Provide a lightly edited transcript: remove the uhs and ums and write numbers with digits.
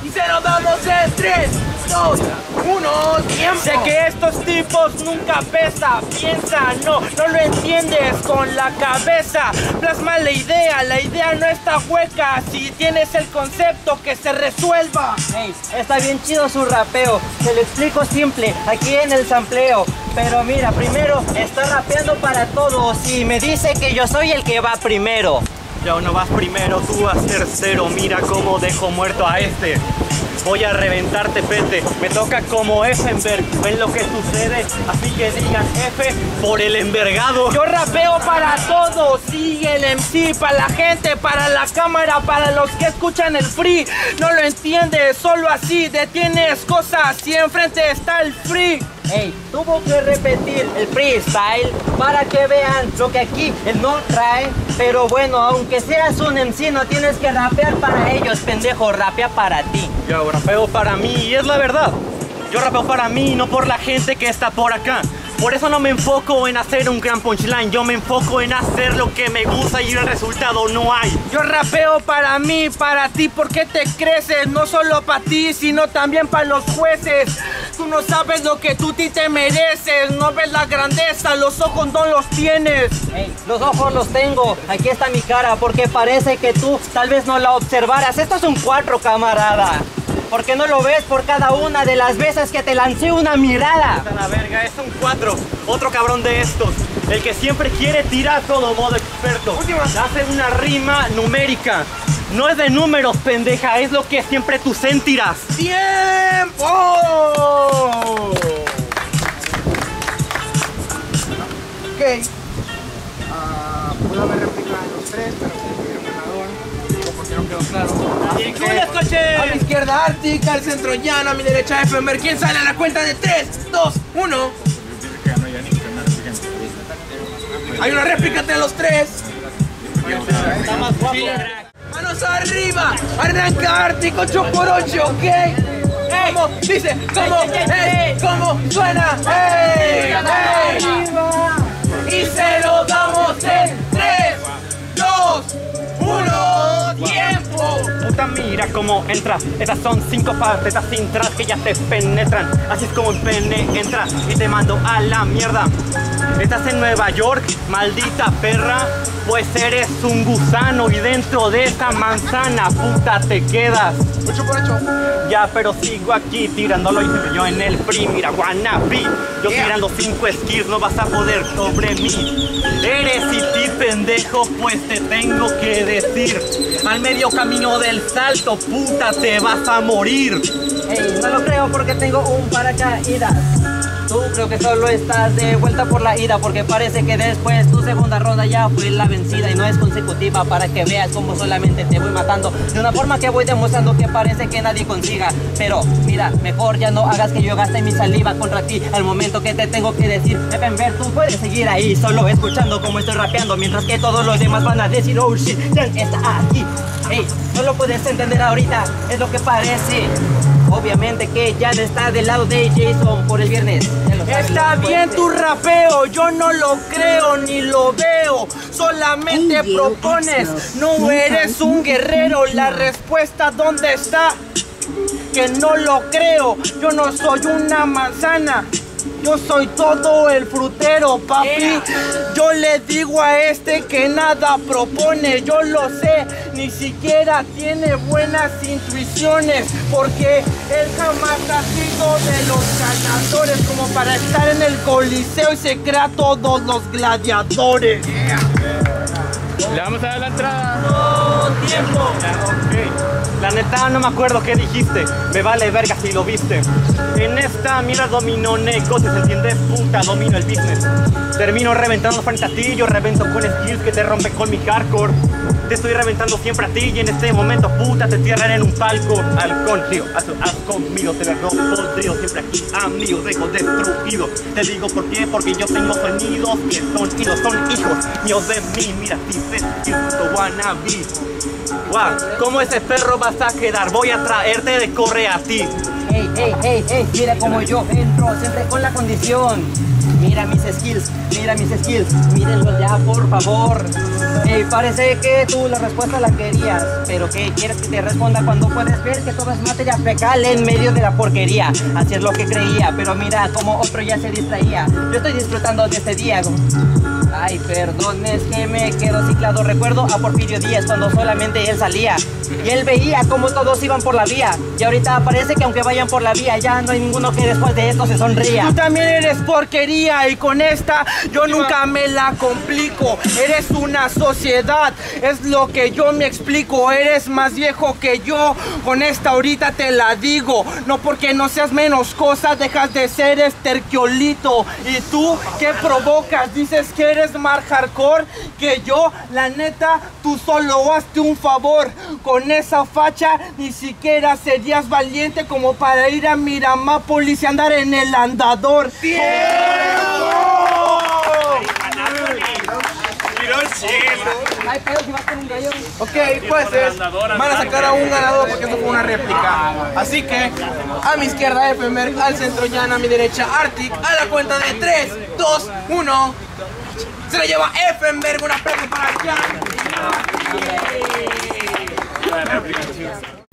Y se lo damos en 3, 2, 1, tiempo. Sé que estos tipos nunca piensan, no lo entiendes con la cabeza. Plasma la idea no está hueca. Si tienes el concepto, que se resuelva. Hey, está bien chido su rapeo, te lo explico simple, aquí en el sampleo. Pero mira, primero, está rapeando para todos y me dice que yo soy el que va primero. Ya no vas primero, tú vas tercero. Mira cómo dejo muerto a este. Voy a reventarte, pete. Me toca como Effenberg. ¿Ven lo que sucede? Así que digan F por el envergado. Yo rapeo para todos. Sigue el MC, para la gente, para la cámara, para los que escuchan el free. No lo entiendes, solo así detienes cosas y enfrente está el free. Hey, tuvo que repetir el freestyle para que vean lo que aquí él no trae. Pero bueno, aunque seas un MC, no tienes que rapear para ellos, pendejo, rapea para ti. Yo rapeo para mí y es la verdad. Yo rapeo para mí, no por la gente que está por acá. Por eso no me enfoco en hacer un gran punchline. Yo me enfoco en hacer lo que me gusta y el resultado no hay. Yo rapeo para mí, para ti, porque te creces. No solo para ti, sino también para los jueces. Tú no sabes lo que tú te mereces. No ves la grandeza, los ojos no los tienes. Hey, los ojos los tengo, aquí está mi cara, porque parece que tú tal vez no la observaras. Esto es un 4, camarada. ¿Por qué no lo ves por cada una de las veces que te lancé una mirada? La verga, es un 4, otro cabrón de estos. El que siempre quiere tirar todo modo experto. Hace una rima numérica. No es de números, pendeja, es lo que siempre tú sentirás. ¡Tiempo! Ok. Puedo haber replicado los 3, pero el ganador, porque no quedó claro. ¡Bien, coche! A mi izquierda Ártica, al centro Llano, a mi derecha Effenberg. ¿Quién sale a la cuenta de 3, 2, 1? Hay una réplica entre los 3. Está más guapo. Manos arriba, arranca Ártico 8x8, ¿ok? ¿Cómo dice? ¿Cómo es? ¿Cómo suena? ¡Ey! ¡Ey! Y se lo damos en 3, 2, 1, tiempo. Puta, mira cómo entra. Estas son 5 partes, estas cintras que ya te penetran. Así es como el pene entra y te mando a la mierda. Estás en Nueva York, maldita perra. Pues eres un gusano y dentro de esta manzana, puta, te quedas. 8x8. Ya, pero sigo aquí tirándolo, hice yo en el free. Mira, wannabe. Yo tirando 5 skills, no vas a poder sobre mí. Eres y ti, pendejo, pues te tengo que decir. Al medio camino del salto, puta, te vas a morir. Hey, no lo creo porque tengo un paracaídas. Tú creo que solo estás de vuelta por la ida, porque parece que después tu segunda ronda ya fue la vencida y no es consecutiva, para que veas cómo solamente te voy matando de una forma que voy demostrando que parece que nadie consiga. Pero mira, mejor ya no hagas que yo gaste mi saliva contra ti al momento que te tengo que decir. Effenberg, tú puedes seguir ahí solo escuchando cómo estoy rapeando, mientras que todos los demás van a decir, oh shit, Jan está aquí. Hey, no lo puedes entender ahorita, es lo que parece. Obviamente que Jan está del lado de Jason por el viernes. Está bien tu rapeo, yo no lo creo ni lo veo. Solamente propones, no eres un guerrero. La respuesta, ¿dónde está? Que no lo creo, yo no soy una manzana. Yo soy todo el frutero, papi. Yo le digo a este que nada propone. Yo lo sé, ni siquiera tiene buenas intuiciones, porque él jamás ha sido de los ganadores como para estar en el coliseo y se crea todos los gladiadores. Le vamos a dar la entrada. No, tiempo. Okay. La neta no me acuerdo qué dijiste. Me vale verga si lo viste. En esta mira domino negocios, ¿entiendes? Puta, domino el business. Termino reventando frente a ti. Yo revento con skills que te rompen con mi hardcore. Te estoy reventando siempre a ti y en este momento, puta, te tierran en un palco. Halcón, tío, haz conmigo, te lo podrido. Siempre aquí, amigo, dejo destruido. Te digo por qué, porque yo tengo sonidos que son hijos, son hijos míos de mí. Mira, si se wannabe. Wow, ¿cómo ese perro vas a quedar? Voy a traerte de corre a ti. Hey, hey, hey, hey, mira como yo entro siempre con la condición Mira mis skills, mírenlos ya por favor. Parece que tú la respuesta la querías, pero ¿qué quieres que te responda cuando puedes ver que todo es materia fecal en medio de la porquería? Así es lo que creía, pero mira como otro ya se distraía. Yo estoy disfrutando de este día. Ay, perdón, es que me quedo ciclado. Recuerdo a Porfirio Díaz cuando solamente él salía y él veía como todos iban por la vía. Y ahorita parece que aunque vayan por la vía ya no hay ninguno que después de esto se sonría. Tú también eres porquería y con esta yo nunca me la complico. Eres una sociedad, es lo que yo me explico. Eres más viejo que yo, con esta ahorita te la digo. No porque no seas menos cosa, dejas de ser esterquiolito. ¿Y tú qué provocas? Dices que eres más hardcore que yo. La neta, tú solo hazte un favor. Con esa facha ni siquiera serías valiente como para ir a Miramápolis y andar en el andador. ¡Tiempo! Ok, pues van a sacar a un ganador porque esto fue una réplica. Así que a mi izquierda Effenberg, al centro Jan, a mi derecha Arctic. A la cuenta de 3, 2, 1. Se la lleva Effenberg. Un aplauso para Jan.